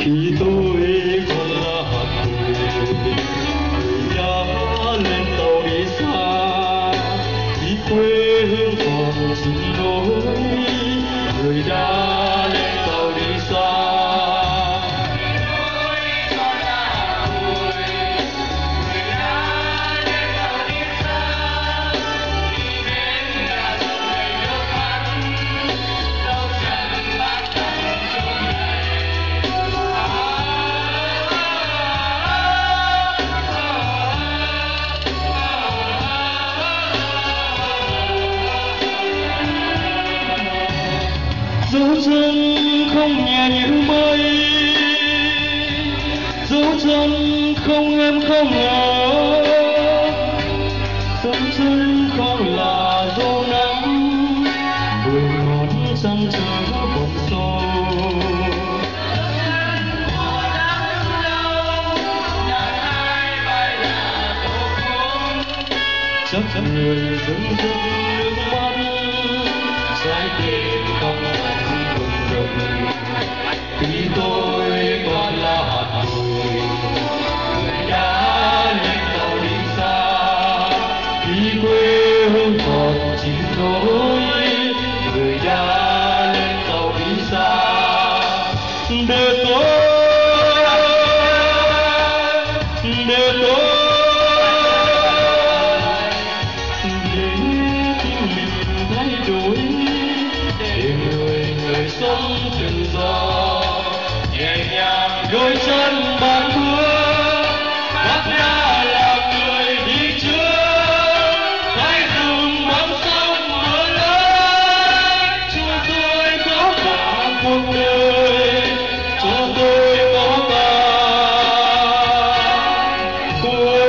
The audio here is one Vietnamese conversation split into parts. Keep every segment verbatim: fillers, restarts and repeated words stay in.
khi tôi còn là hạt bụi, người đã lên tàu đi xa, khi quê hương còn xin lỗi, người đã lên tàu đi xa. Dấu chân không nhẹ như mây, dấu chân không em không ngờ, dấu chân không là dấu nắng, mười ngón chân chứa vòng sâu. Chắc người dưng dưng nước mắt, trái tim không thành bừng rừng. Khi tôi còn là hạt bụi, người đã lên tàu đi xa. Khi quê hương còn chỉ lối, người đã lên tàu đi xa. Để tôi, để tôi sống tự do, nhẹ nhàng đôi chân bạn bước, bác đã là người đi trước. Hãy dùng bóng sông mưa lớn, cho tôi có cả cuộc đời, cho tôi có cả cuộc đời.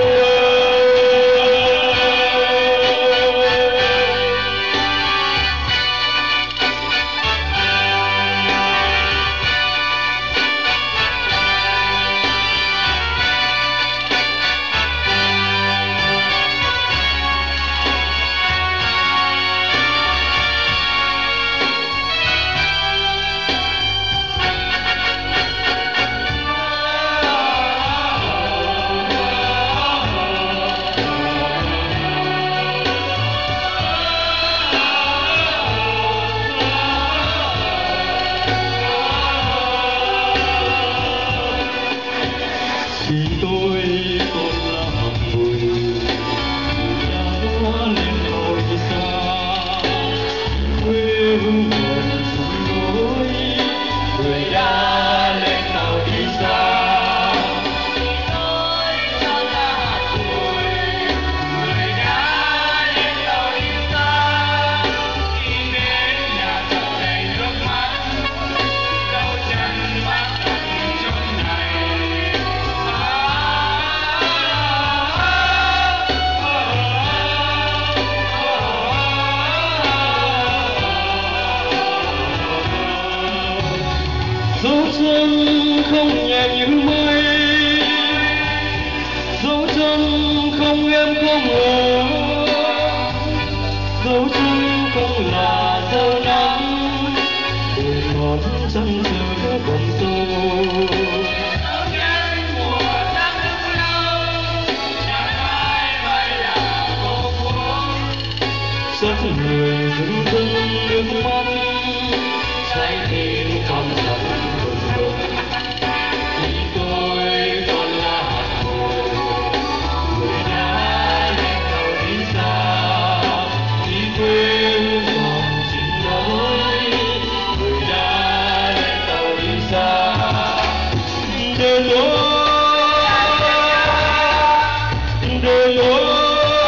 Khi tôi còn là hạt bụi, người đã lên tàu đi xa. Quê hương còn xin lỗi, người đã lên tàu đi xa. Khi tôi còn là hạt bụi, người đã lên tàu đi xa. Khi đến nhà thờ đầy nước mắt, dấu chân bác tận chốn này. Dấu chân không nhẹ như mây, dấu chân không em không ngờ, dấu chân không là dấu nắng, mười ngón chân chứa vòng sâu. Dấu chân mùa nắng nước lâu, chẳng ai phải là cô cuốn. Rất người dưng dưng nước mắt, trái tim không thành bừng bừng. Khi tôi còn là hạt bụi, người đã lên tàu đi xa. Khi quê hương còn xin lỗi, người đã lên tàu đi xa. Để lối, để lối,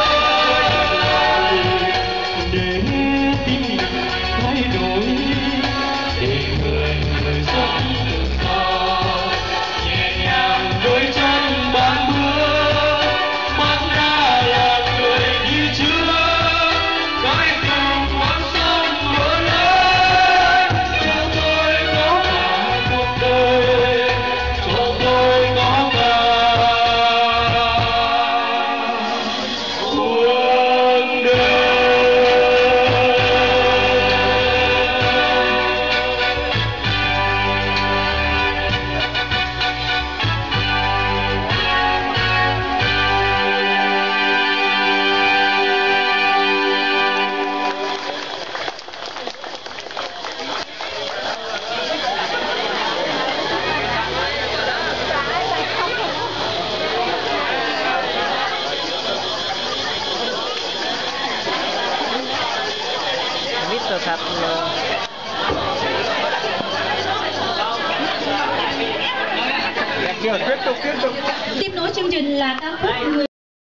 để tim mình thay đổi. Để người người sống tự do, nhẹ nhàng đôi chân bạn bước, bác đã là người đi trước. Hãy cùng con sông mưa lớn, cho tôi có cả cuộc đời, cho tôi có cả cuộc đời. Tiếp nối chương trình là ca khúc Người